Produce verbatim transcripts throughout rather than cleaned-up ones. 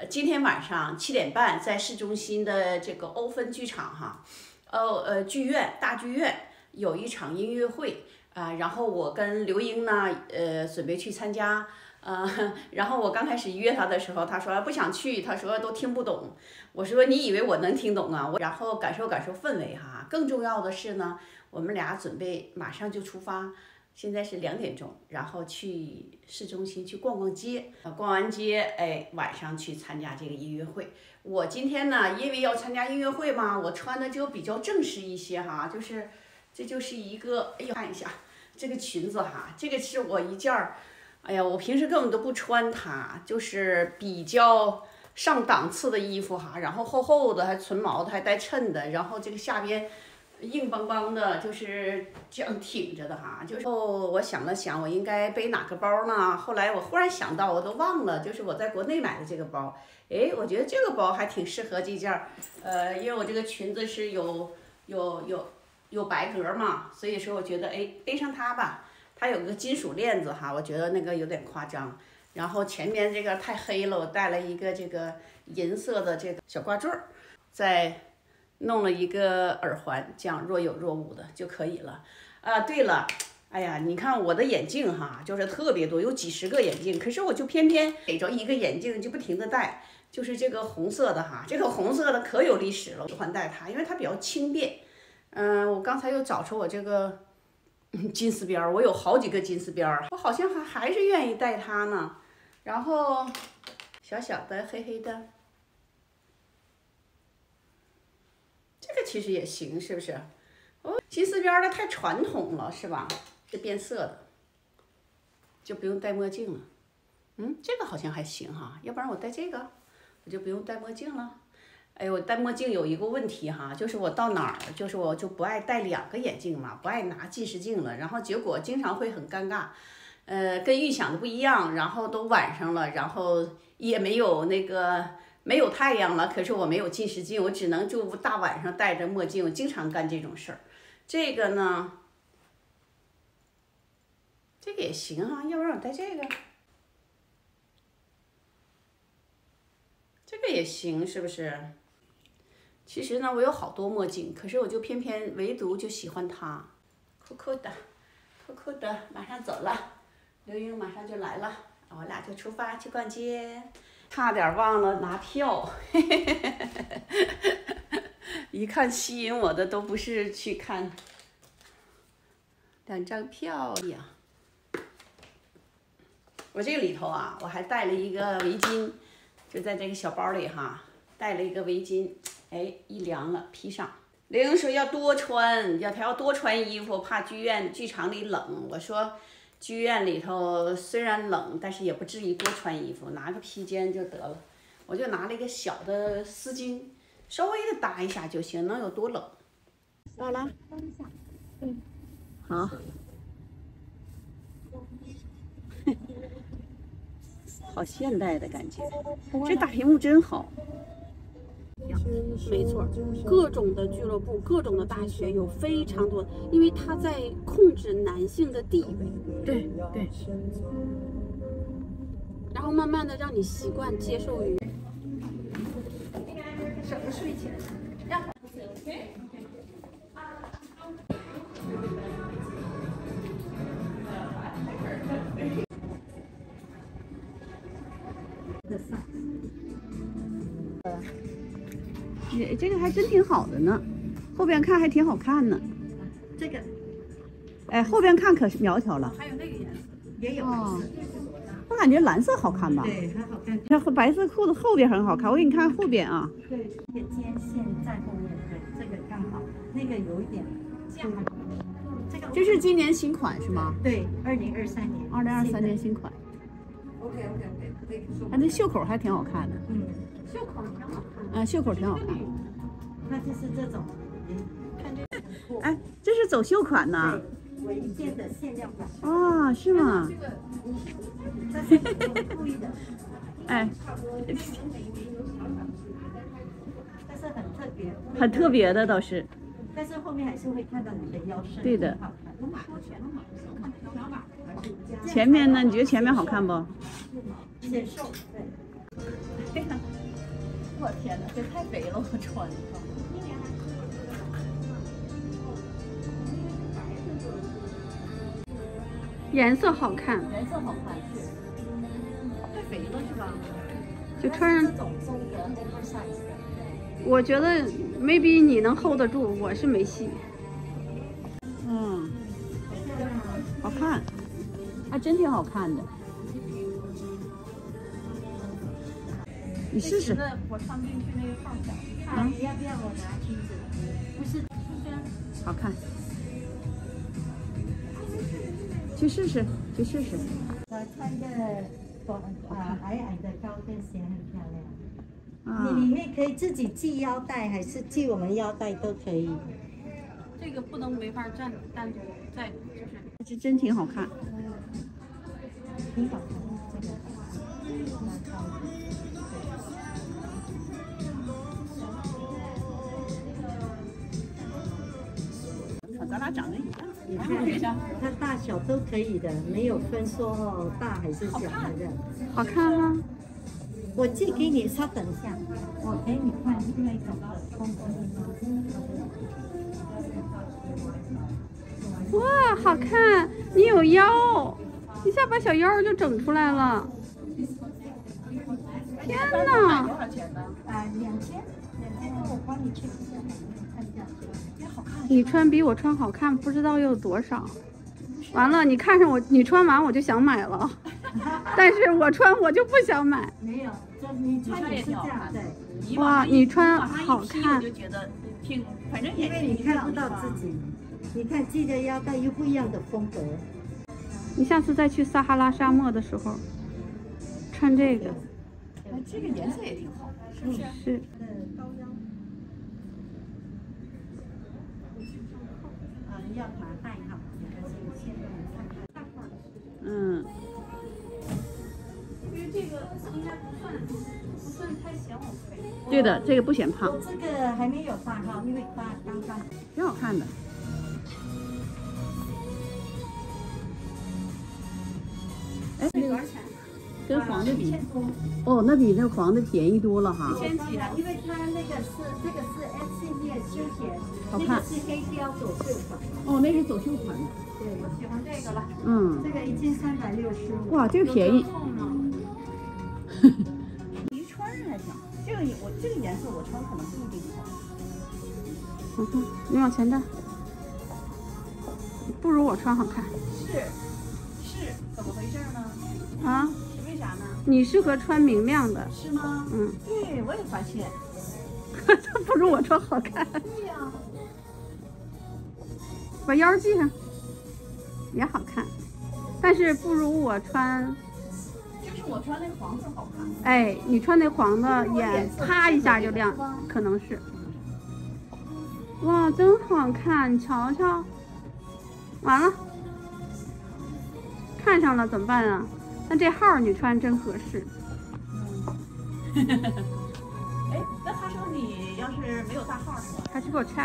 今天晚上七点半在市中心的这个欧芬剧场哈，哦呃剧院大剧院有一场音乐会啊、呃，然后我跟刘英呢，呃准备去参加。呃，然后我刚开始约他的时候，他说不想去，他说都听不懂。我说你以为我能听懂啊？我然后感受感受氛围哈。更重要的是呢，我们俩准备马上就出发，现在是两点钟，然后去市中心去逛逛街，逛完街，哎，晚上去参加这个音乐会。我今天呢，因为要参加音乐会嘛，我穿的就比较正式一些哈，就是这就是一个，哎呦，看一下这个裙子哈，这个是我一件儿。哎呀，我平时根本都不穿它，就是比较上档次的衣服哈，然后厚厚的，还纯毛的，还带衬的，然后这个下边硬邦邦的，就是这样挺着的哈。就是哦，我想了想，我应该背哪个包呢？后来我忽然想到，我都忘了，就是我在国内买的这个包。哎，我觉得这个包还挺适合这件儿，呃，因为我这个裙子是有有有有白格嘛，所以说我觉得哎，背上它吧。它有个金属链子哈，我觉得那个有点夸张。然后前面这个太黑了，我戴了一个这个银色的这个小挂坠儿，再弄了一个耳环，这样若有若无的就可以了。啊，对了，哎呀，你看我的眼镜哈，就是特别多，有几十个眼镜，可是我就偏偏给着一个眼镜就不停的戴，就是这个红色的哈，这个红色的可有历史了，我喜欢戴它，因为它比较轻便。嗯，我刚才又找出我这个。金丝边儿，我有好几个金丝边儿，我好像还还是愿意戴它呢。然后小小的黑黑的，这个其实也行，是不是？哦，金丝边儿的太传统了，是吧？是变色的，就不用戴墨镜了。嗯，这个好像还行哈，要不然我戴这个，我就不用戴墨镜了。哎，我戴墨镜有一个问题哈，就是我到哪儿，就是我就不爱戴两个眼镜嘛，不爱拿近视镜了，然后结果经常会很尴尬，呃，跟预想的不一样，然后都晚上了，然后也没有那个没有太阳了，可是我没有近视镜，我只能就大晚上戴着墨镜，我经常干这种事儿。这个呢，这个也行哈，要不然我戴这个，这个也行，是不是？其实呢，我有好多墨镜，可是我就偏偏唯独就喜欢它，酷酷的，酷酷的，马上走了，刘英马上就来了，我俩就出发去逛街，差点忘了拿票，嘿嘿嘿嘿嘿，一看吸引我的都不是去看，两张票呀，我这个里头啊，我还带了一个围巾，就在这个小包里哈，带了一个围巾。哎，一凉了，披上。刘英说要多穿，要他要多穿衣服，怕剧院剧场里冷。我说，剧院里头虽然冷，但是也不至于多穿衣服，拿个披肩就得了。我就拿了一个小的丝巾，稍微的搭一下就行，能有多冷？到了，嗯，好。好现代的感觉，这大屏幕真好。 没错，各种的俱乐部、各种的大学有非常多，因为他在控制男性的地位。 对对。 然后慢慢的让你习惯接受于。 省着睡钱。让。这这个还真挺好的呢，后边看还挺好看呢。 这个， 哎，后边看可是苗条了。 还有那个颜色也有。哦，我感觉蓝色好看吧？ 对，很好看。 它和白色裤子后边很好看，我给你看后边啊。 对，这个肩线在后面，对，这个刚好，那个有一点这样。 这个这是今年新款是吗？ 对，二零二三年。 二零二三年新款。 OK OK OK，可以说。 它那袖口还挺好看的。 嗯， 袖口挺好看。 嗯，袖口挺好看。 那就是这种，看这。 哎，这是走秀款呢。 围肩的限量款。 啊，是吗？ 这是故意的。 哎。 但是很特别。 很特别的倒是。 但是后面还是会看到你的腰身。 对的。前面呢？你觉得前面好看不？ 显瘦，对。 我天哪，这太肥了，我穿的。 颜色好看， 颜色好看，是。太肥了是吧？ 就穿上这种中的 oversize 的。 我觉得 maybe 你能 hold 得住，我是没戏。 嗯，好看，还真挺好看的。你试试。 我穿进去那个号小，啊，你要不要我拿裙子？不是， 好看。去试试，去试试。 我穿个短啊矮矮的高跟鞋很漂亮。 啊， 你里面可以自己系腰带，还是系我们腰带都可以。 这个不能没法站单独在，就是这真挺好看。 挺好看，这个。 咱俩长得一样， 你看，它大小都可以的，没有分说大还是小的。 好看吗？ 我寄给你，稍等一下，我给你看另外一种风格。 哇，好看！你有腰，一下把小腰就整出来了。天哪！ 多少钱呢？ 啊，两千，两千，我帮你 check 一下，看一下。 也好看。 你穿比我穿好看，不知道有多少。完了，你看上我，你穿完我就想买了，但是我穿我就不想买。 没有，这你穿也是这样的。 哇，你穿好看。 我就觉得挺，反正也因为你看不到自己，你看系着腰带又不一样的风格。 你下次再去撒哈拉沙漠的时候，穿这个。 哎，这个颜色也挺好，是不是？ 是。 高腰。啊，要麻袋哈， 嗯。 因为这个应该不算不算太显我肥。 对的，这个不显胖。 我这个还没有大号，因为大刚刚。 挺好看的。哎，那个跟黄的比，哦，那比那黄的便宜多了哈。 千几了，因为它那个是这个是 S 系列休闲， 好看。 那个是黑貂走秀款。 哦，那是走秀款的。 对，我喜欢这个了。 嗯。 这个一件三百六十五。 哇，这个便宜。一穿还行，这个我这个颜色我穿可能不一定好。 好看，你往前站。不如我穿好看。 是，是，怎么回事呢？ 啊？ 为啥呢？ 你适合穿明亮的。 是吗？ 嗯。 对，我也发现。 不如我穿好看。 对呀。 把腰系上，也好看，但是不如我穿。 就是我穿那黄色好看。 哎，你穿那黄的，眼啪一下就亮，可能是。哇，真好看！你瞧瞧。完了，看上了怎么办啊？那这号你穿真合适。 嗯。哎，那他说你要是没有大号是吧？ 他去给我 check。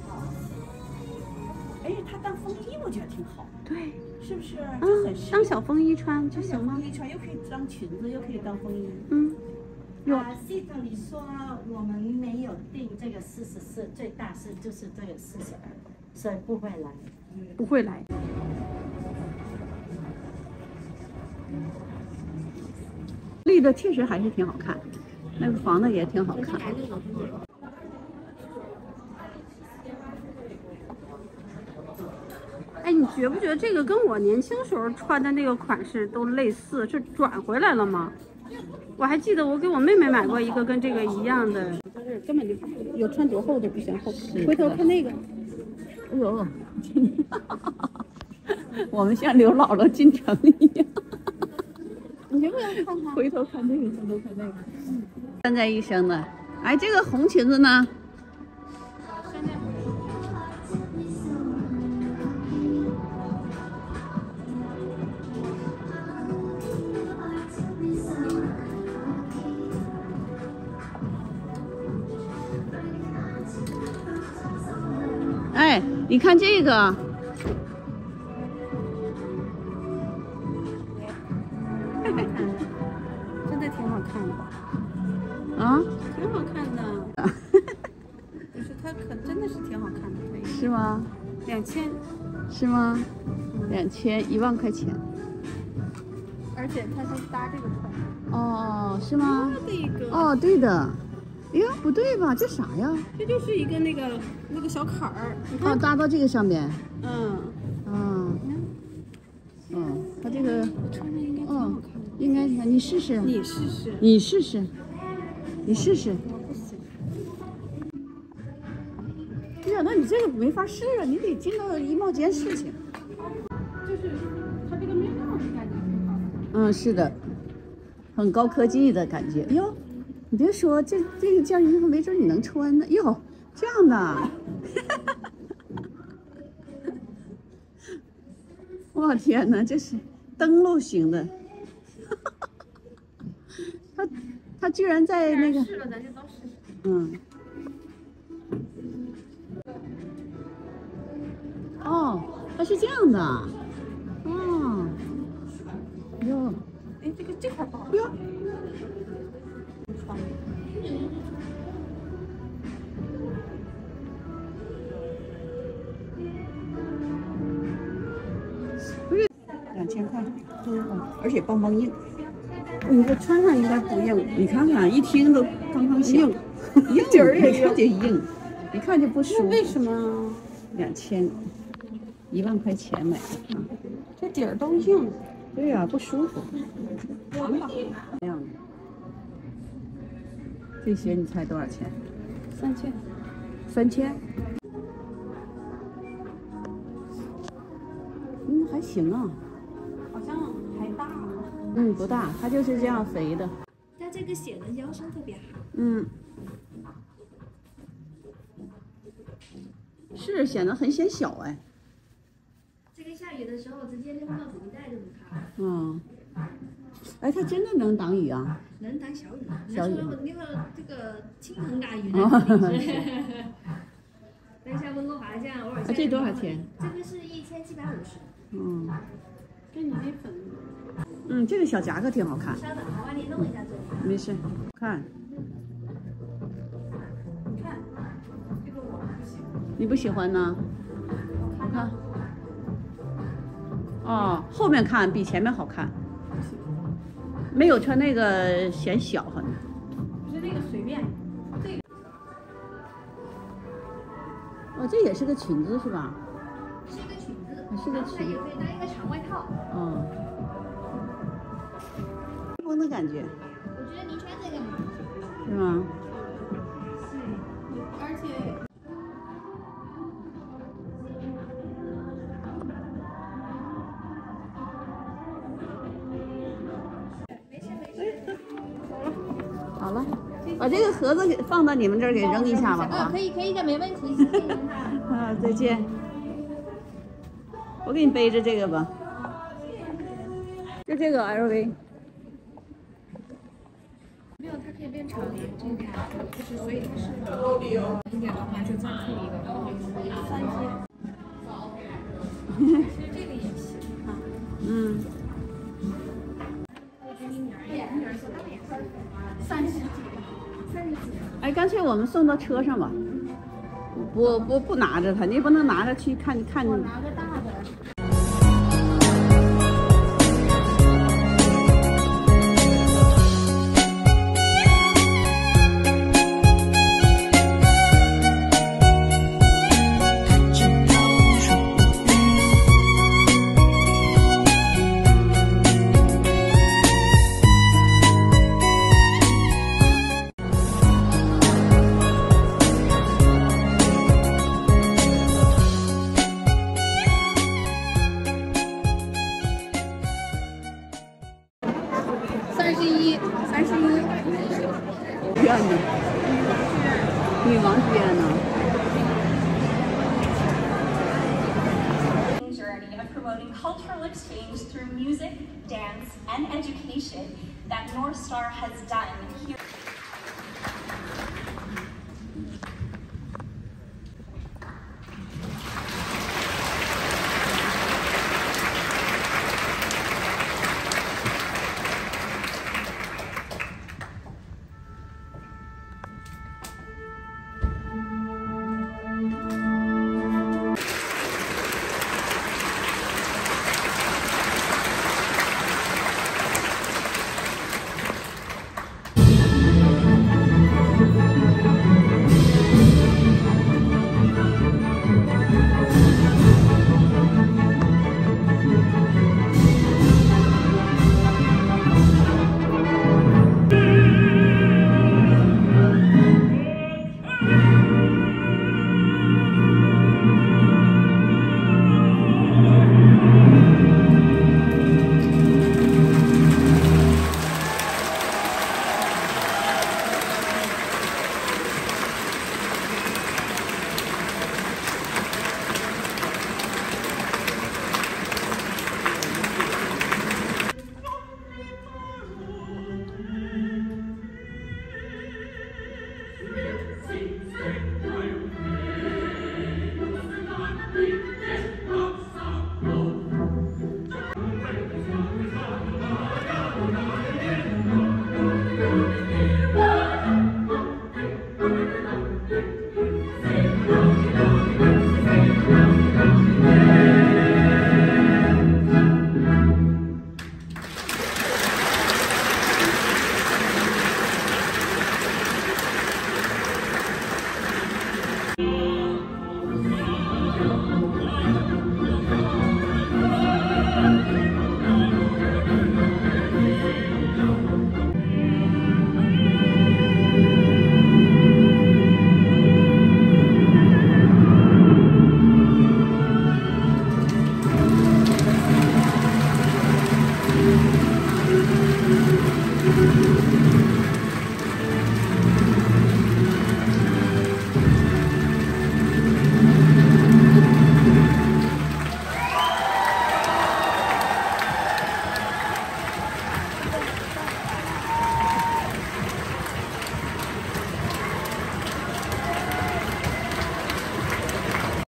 哎，他当风衣我觉得挺好。 对。 是不是？ 就很适合。当小风衣穿就行了。 风衣穿又可以当裙子，又可以当风衣。 嗯。有。 啊，系统里说我们没有定这个四十四，最大是就是这个四十二，所以不会来。 不会来。 绿的确实还是挺好看，那个黄的也挺好看。 哎，你觉不觉得这个跟我年轻时候穿的那个款式都类似？是转回来了吗？我还记得我给我妹妹买过一个跟这个一样的，就是根本就有穿多厚都不嫌厚。回头看那个。 哎呦，我们像刘姥姥进城一样。 你要不要看看？ 回头看这个，回头看那个。三在一生的，哎，这个红裙子呢？哎，你看这个。 真的挺好看的。 啊， 挺好看的。不是，它可真的是挺好看的。 是吗？ 两千。 是吗？两千，一万块钱。 而且它是搭这个款。 哦，是吗？ 这个。 哦，对的。哎呀，不对吧？这啥呀？ 这就是一个那个那个小坎儿。 哦，搭到这个上面。 嗯。 嗯。嗯，它这个。 穿着应该挺好看的。 应该，你试试。 你试试。 你试试。你试试。 我不行。 哎呀，那你这个没法试啊，你得进到衣帽间试去。 就是它这个面料的感觉挺好。 嗯，是的，很高科技的感觉。哟，你别说，这这个件衣服没准你能穿呢。哟，这样的。我天哪，这是登陆型的。他他居然在那个。 试了，咱就都试试。 嗯。哦，它是这样的。哦。哟。 哎，这个这块不好。 哟。 穿。 不是，两千块，真好，而且邦邦硬。 你这穿上应该不硬， 你看看，一听都刚刚响， 硬， 硬底儿也一看就硬，一看就不舒服。 为什么？ 两千，一万块钱买的啊， 这底儿都硬。 对呀、啊，不舒服。 完吧。 这样的。这些你猜多少钱？ 三千。 三千。嗯，还行啊。 好像还大。 嗯，不大，它就是这样肥的。 它这个显得腰身特别好。 嗯。是显得很显小哎。 这个下雨的时候直接扔到土地袋就能看。 嗯。哎，它真的能挡雨啊？ 能挡小雨。 小雨。 那个这个倾盆大雨那肯定是。等一下温哥华这样偶尔下。 这多少钱？ 这个是一千七百五十。 嗯。 跟你那粉。 嗯，这个小夹克挺好看。 稍等，我帮你弄一下这里。 没事，看。 你看，这个我不喜欢。 你不喜欢呢？我看。哦，后面看比前面好看。没有穿那个显小，好像。 不是那个随便。这个。 哦，这也是个裙子是吧？ 是一个裙子。 是个裙子。 也可以搭一个长外套。 嗯。风的感觉。 我觉得您穿这个嘛。 是吗？ 是，而且。 没事没事。 好了，把这个盒子给放到你们这儿给扔一下吧，好吧？ 可以可以的，没问题。 啊，再见。我给你背着这个吧。就这个 L V。 没有，它可以变长的，这个就是所以它是一点的话就再扣一个，然后三千。其实这个也行啊。 嗯。 三十几， 三十几。 哎，干脆我们送到车上吧。不不不拿着它，你不能拿着去看看。 我拿个大的。三十一，三十一。 院呢？女王剧院呢？ Journey of promoting cultural exchange through music, dance, and education that North Star has done here. 的。